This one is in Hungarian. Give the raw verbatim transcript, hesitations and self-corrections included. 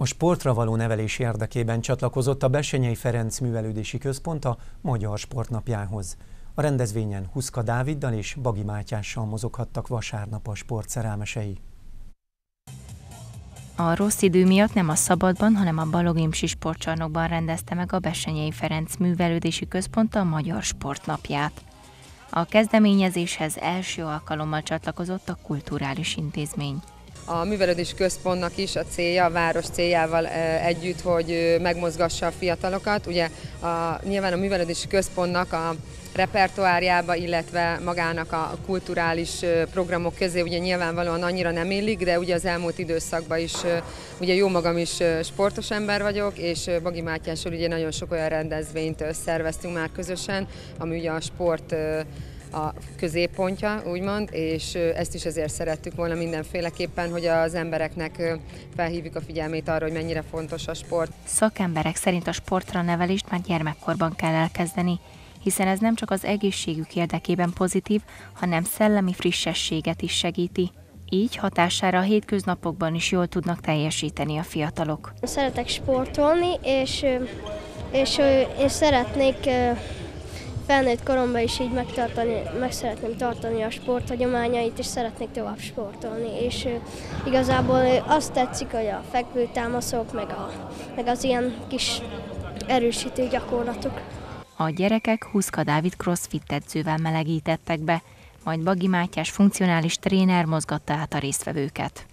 A sportra való nevelés érdekében csatlakozott a Bessenyei Ferenc Művelődési Központ a Magyar Sportnapjához. A rendezvényen Huszka Dáviddal és Bagi Mátyással mozoghattak vasárnap a sportszerelmesei. A rossz idő miatt nem a Szabadban, hanem a Balogh-Imsi Sportcsarnokban rendezte meg a Bessenyei Ferenc Művelődési Központ a Magyar Sportnapját. A kezdeményezéshez első alkalommal csatlakozott a kulturális intézmény. A művelődési központnak is a célja, a város céljával együtt, hogy megmozgassa a fiatalokat. Ugye a, nyilván a művelődési központnak a repertoárjába, illetve magának a kulturális programok közé ugye nyilvánvalóan annyira nem illik, de ugye az elmúlt időszakban is, ugye jó magam is sportos ember vagyok, és Bagi Mátyással ugye nagyon sok olyan rendezvényt szerveztünk már közösen, ami ugye a sport a középpontja, úgymond, és ezt is azért szerettük volna mindenféleképpen, hogy az embereknek felhívjuk a figyelmét arra, hogy mennyire fontos a sport. Szakemberek szerint a sportra nevelést már gyermekkorban kell elkezdeni, hiszen ez nem csak az egészségük érdekében pozitív, hanem szellemi frissességet is segíti. Így hatására a hétköznapokban is jól tudnak teljesíteni a fiatalok. Szeretek sportolni, és, és én szeretnék felnőtt koromban is így megtartani, meg szeretném tartani a sporthagyományait, és szeretnék tovább sportolni. És igazából azt tetszik, hogy a fekvőtámaszok, meg, a, meg az ilyen kis erősítő gyakorlatok. A gyerekek Huszka Dávid crossfit edzővel melegítettek be, majd Bagi Mátyás funkcionális tréner mozgatta át a résztvevőket.